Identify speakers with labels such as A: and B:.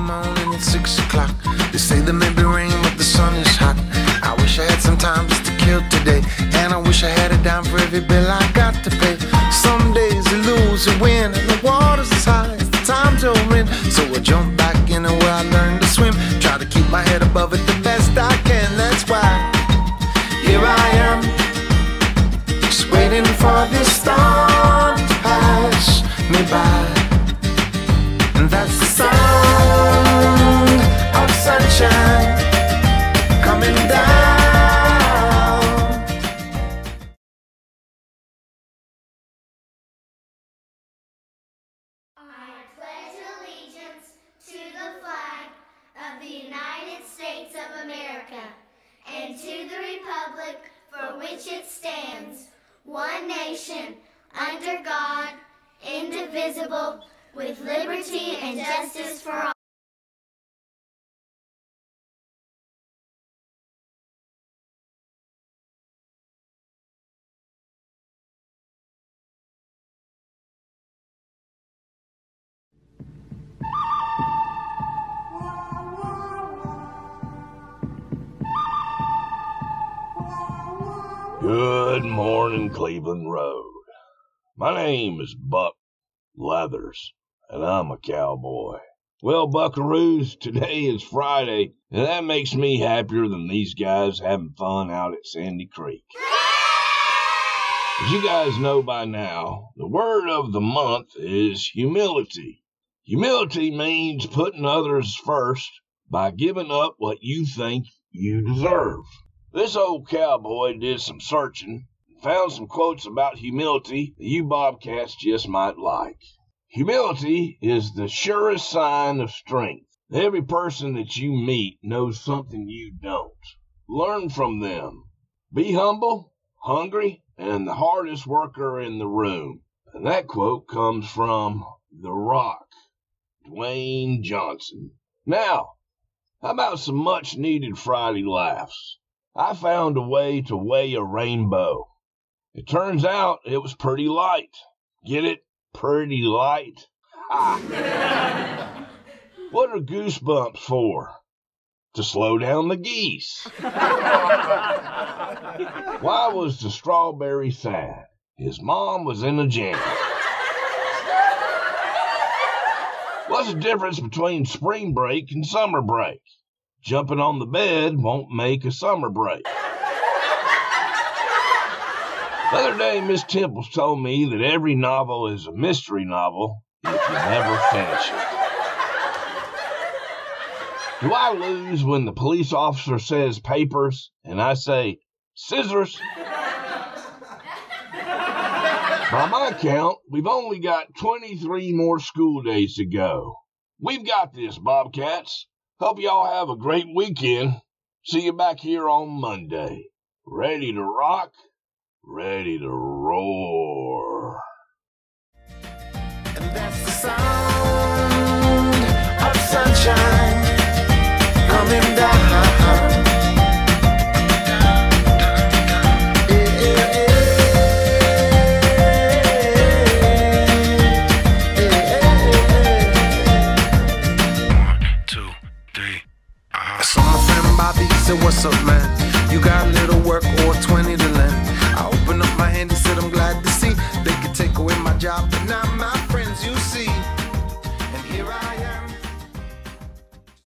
A: morning at 6 o'clock. They say there may be rain, but the sun is hot. I wish I had some time just to kill today, and I wish I had a dime for every bill I got to pay. Some days you lose and win, and the water's as high as the time to win. So I jump back in where I learned to swim, try to keep my head above it the best I can. That's why here I am, just waiting for this storm to pass me by. And that's the sound of sunshine coming down.
B: I pledge allegiance to the flag of the United States of America and to the republic for which it stands, one nation, under God, indivisible, with liberty and justice for all.
C: Good morning, Cleveland Road. My name is Buck Leathers, and I'm a cowboy. Well, buckaroos, today is Friday, and that makes me happier than these guys having fun out at Sandy Creek. As you guys know by now, the word of the month is humility. Humility means putting others first by giving up what you think you deserve. This old cowboy did some searching and found some quotes about humility that you Bobcats just might like. Humility is the surest sign of strength. Every person that you meet knows something you don't. Learn from them. Be humble, hungry, and the hardest worker in the room. And that quote comes from The Rock, Dwayne Johnson. Now, how about some much-needed Friday laughs? I found a way to weigh a rainbow. It turns out it was pretty light. Get it? Pretty light? Ha! What are goosebumps for? To slow down the geese. Why was the strawberry sad? His mom was in a jam. What's the difference between spring break and summer break? Jumping on the bed won't make a summer break. The other day, Miss Temples told me that every novel is a mystery novel if you never finish it. Do I lose when the police officer says papers and I say scissors? By my count, we've only got 23 more school days to go. We've got this, Bobcats. Hope y'all have a great weekend. See you back here on Monday. Ready to rock, ready to roar.
A: And that's the sound of sunshine coming down. What's up,